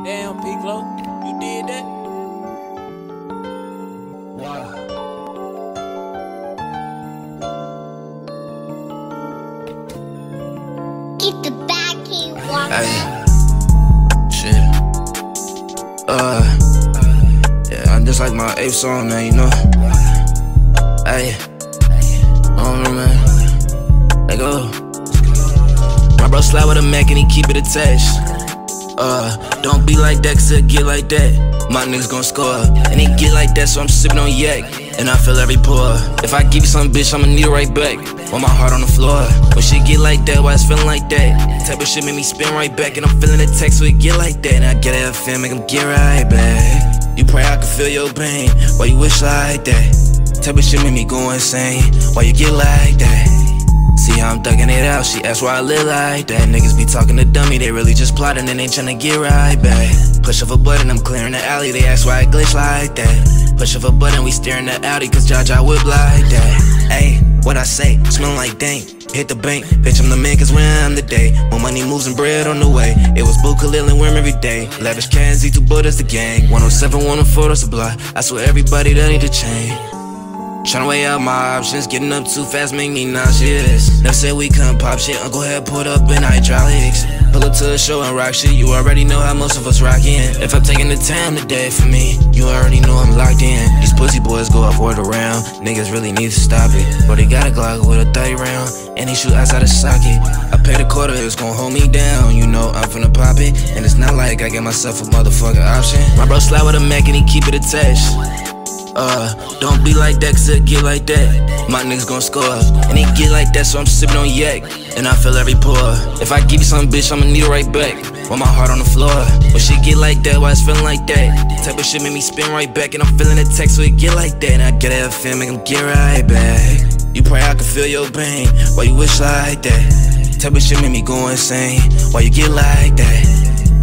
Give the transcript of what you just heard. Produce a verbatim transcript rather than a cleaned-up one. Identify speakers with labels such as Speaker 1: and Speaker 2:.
Speaker 1: Damn, Piccolo, you did that? Wow.
Speaker 2: Get the back key, Walker.
Speaker 3: Ay, shit. Uh, yeah, I just like my eighth song, man, you know. Ay, I don't know, man. Let go. My bro slide with a Mac and he keep it attached. Uh, don't be like that, cause it get like that. My niggas gon' score, and he get like that, so I'm sippin' on yak, and I feel every pour. If I give you some bitch, I'ma need it right back. Want my heart on the floor. When shit get like that, why it's feeling like that? Type of shit make me spin right back, and I'm feeling the text, so it get like that. And I get it, feel make him get right back. You pray I can feel your pain, why you wish like that? Type of shit make me go insane, why you get like that? See how I'm thugging it out, she asked why I live like that. Niggas be talking to dummy, they really just plotting and ain't tryna get right back. Push off a button, I'm clearing the alley, they ask why I glitch like that. Push off a button, we steering the Audi, cause Jaja whip like that. Ayy, what I say, smell like dank, hit the bank, bitch I'm the man cause when I'm the day. More money moves and bread on the way, it was Boo Khalil and Worm every day. Lavish Cat, Z two Buddha's the gang, one oh seven, one oh four, that's the block. I swear everybody that need to change. Tryna weigh out my options, getting up too fast make me nauseous. Never said we couldn't pop shit, Uncle had put up in hydraulics. Pull up to a show and rock shit, you already know how most of us rockin'. If I'm taking the time today for me, you already know I'm locked in. These pussy boys go off word around, niggas really need to stop it. But they got a Glock with a thirty round, and he shoot outside the socket. I paid a quarter, it's gon' hold me down, you know I'm finna pop it. And it's not like I get myself a motherfucking option. My bro slide with a Mac and he keep it attached. Uh, don't be like that, cause it get like that. My niggas gon' score, and he get like that, so I'm sippin' on yak, and I feel every pour. If I give you some bitch, I'ma need it right back. Want my heart on the floor. When shit get like that, why it's feeling like that? Type of shit make me spin right back, and I'm feeling the text, so it get like that. And I get it, feel make him get right back. You pray I can feel your pain, why you wish like that? Type of shit make me go insane, why you get like that?